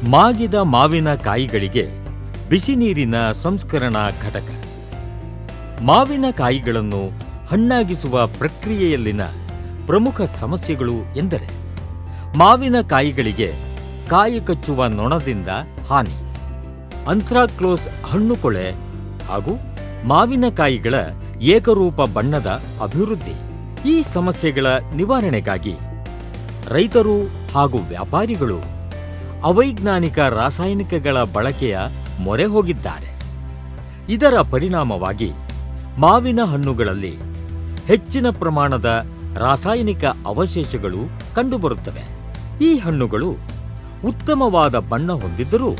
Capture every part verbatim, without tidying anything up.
ಮಾಗಿದ ಮಾವಿನ ಕಾಯಿಗಳಿಗೆ ಬಿಸಿ ನೀರಿನ ಸಂಸ್ಕರಣಾ ಘಟಕ. ಮಾವಿನ ಕಾಯಿಗಳನ್ನು ಹಣ್ಣಾಗಿಸುವ ಪ್ರಕ್ರಿಯೆಯಲ್ಲಿನ ಪ್ರಮುಖ ಸಮಸ್ಯೆಗಳು ಎಂದರೆ ಮಾವಿನ ಕಾಯಿಗಳಿಗೆ ಕಾಯಿ ಕಚ್ಚುವ ನೊಣದಿಂದ ಹಾನಿ, ಅಂಥ್ರಾಕ್ನೋಸ್ ಹಣ್ಣುಕೊಳೆ ಹಾಗೂ ಮಾವಿನಕಾಯಿಗಳ ಏಕರೂಪ ಬಣ್ಣದ ಅಭಿವೃದ್ಧಿ. ಈ ಸಮಸ್ಯೆಗಳ ನಿವಾರಣೆಗಾಗಿ ರೈತರು ಹಾಗೂ ವ್ಯಾಪಾರಿಗಳು ಅವೈಜ್ಞಾನಿಕ ರಾಸಾಯನಿಕಗಳ ಬಳಕೆಯ ಮೊರೆ ಹೋಗಿದ್ದಾರೆ. ಇದರ ಪರಿಣಾಮವಾಗಿ ಮಾವಿನ ಹಣ್ಣುಗಳಲ್ಲಿ ಹೆಚ್ಚಿನ ಪ್ರಮಾಣದ ರಾಸಾಯನಿಕ ಅವಶೇಷಗಳು ಕಂಡುಬರುತ್ತವೆ. ಈ ಹಣ್ಣುಗಳು ಉತ್ತಮವಾದ ಬಣ್ಣ ಹೊಂದಿದ್ದರೂ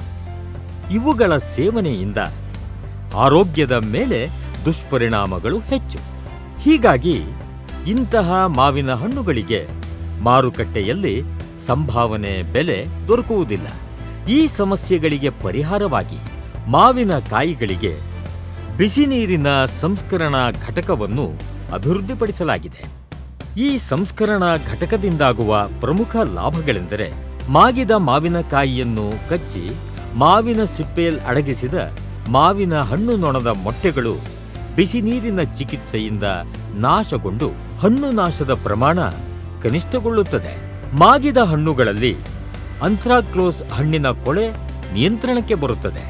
ಇವುಗಳ ಸೇವನೆಯಿಂದ ಆರೋಗ್ಯದ ಮೇಲೆ ದುಷ್ಪರಿಣಾಮಗಳು ಹೆಚ್ಚು. ಹೀಗಾಗಿ ಇಂತಹ ಮಾವಿನ ಹಣ್ಣುಗಳಿಗೆ ಮಾರುಕಟ್ಟೆಯಲ್ಲಿ ಸಂಭಾವನೆ ಬೆಲೆ ದೊರಕುವುದಿಲ್ಲ. ಈ ಸಮಸ್ಯೆಗಳಿಗೆ ಪರಿಹಾರವಾಗಿ ಮಾವಿನ ಕಾಯಿಗಳಿಗೆ ಬಿಸಿ ನೀರಿನ ಸಂಸ್ಕರಣಾ ಘಟಕವನ್ನು ಅಭಿವೃದ್ಧಿಪಡಿಸಲಾಗಿದೆ. ಈ ಸಂಸ್ಕರಣಾ ಘಟಕದಿಂದಾಗುವ ಪ್ರಮುಖ ಲಾಭಗಳೆಂದರೆ ಮಾಗಿದ ಮಾವಿನಕಾಯಿಯನ್ನು ಕಚ್ಚಿ ಮಾವಿನ ಸಿಪ್ಪೆಯಲ್ಲಿ ಅಡಗಿಸಿದ ಮಾವಿನ ಹಣ್ಣು ನೊಣದ ಮೊಟ್ಟೆಗಳು ಬಿಸಿ ನೀರಿನ ಚಿಕಿತ್ಸೆಯಿಂದ ನಾಶಗೊಂಡು ಹಣ್ಣು ನಾಶದ ಪ್ರಮಾಣ ಕನಿಷ್ಠಗೊಳ್ಳುತ್ತದೆ. ಮಾಗಿದ ಹಣ್ಣುಗಳಲ್ಲಿ ಅಂಥ್ರಾಕ್ನೋಸ್ ಹಣ್ಣಿನ ಕೊಳೆ ನಿಯಂತ್ರಣಕ್ಕೆ ಬರುತ್ತದೆ.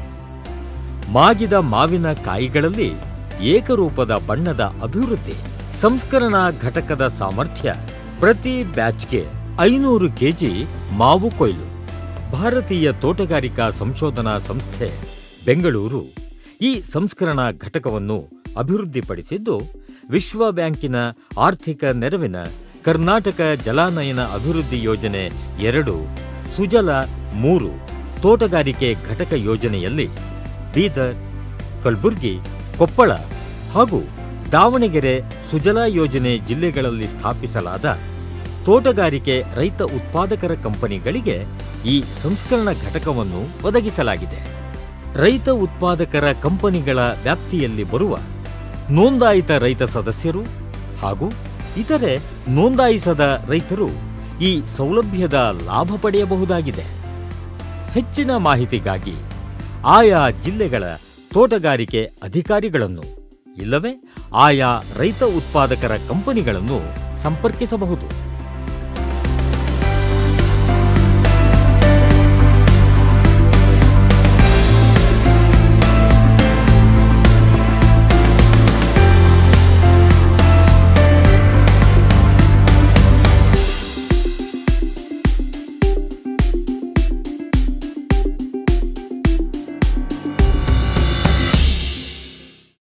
ಮಾಗಿದ ಮಾವಿನ ಕಾಯಿಗಳಲ್ಲಿ ಏಕರೂಪದ ಬಣ್ಣದ ಅಭಿವೃದ್ಧಿ. ಸಂಸ್ಕರಣಾ ಘಟಕದ ಸಾಮರ್ಥ್ಯ ಪ್ರತಿ ಬ್ಯಾಚ್ಗೆ ಐನೂರು ಕೆಜಿ ಮಾವು ಕೊಯ್ಲು. ಭಾರತೀಯ ತೋಟಗಾರಿಕಾ ಸಂಶೋಧನಾ ಸಂಸ್ಥೆ ಬೆಂಗಳೂರು ಈ ಸಂಸ್ಕರಣಾ ಘಟಕವನ್ನು ಅಭಿವೃದ್ಧಿಪಡಿಸಿದ್ದು ವಿಶ್ವ ಬ್ಯಾಂಕಿನ ಆರ್ಥಿಕ ನೆರವಿನ ಕರ್ನಾಟಕ ಜಲಾನಯನ ಅಭಿವೃದ್ಧಿ ಯೋಜನೆ ಎರಡು, ಸುಜಲ ಮೂರು ತೋಟಗಾರಿಕೆ ಘಟಕ ಯೋಜನೆಯಲ್ಲಿ ಬೀದರ್, ಕಲಬುರಗಿ, ಕೊಪ್ಪಳ ಹಾಗೂ ದಾವಣಗೆರೆ ಸುಜಲಾ ಯೋಜನೆ ಜಿಲ್ಲೆಗಳಲ್ಲಿ ಸ್ಥಾಪಿಸಲಾದ ತೋಟಗಾರಿಕೆ ರೈತ ಉತ್ಪಾದಕರ ಕಂಪನಿಗಳಿಗೆ ಈ ಸಂಸ್ಕರಣಾ ಘಟಕವನ್ನು ಒದಗಿಸಲಾಗಿದೆ. ರೈತ ಉತ್ಪಾದಕರ ಕಂಪನಿಗಳ ವ್ಯಾಪ್ತಿಯಲ್ಲಿ ಬರುವ ನೋಂದಾಯಿತ ರೈತ ಸದಸ್ಯರು ಹಾಗೂ ಇತರೆ ನೋಂದಾಯಿಸದ ರೈತರು ಈ ಸೌಲಭ್ಯದ ಲಾಭ ಪಡೆಯಬಹುದಾಗಿದೆ. ಹೆಚ್ಚಿನ ಮಾಹಿತಿಗಾಗಿ ಆಯಾ ಜಿಲ್ಲೆಗಳ ತೋಟಗಾರಿಕೆ ಅಧಿಕಾರಿಗಳನ್ನು ಇಲ್ಲವೇ ಆಯಾ ರೈತ ಉತ್ಪಾದಕರ ಕಂಪನಿಗಳನ್ನು ಸಂಪರ್ಕಿಸಬಹುದು.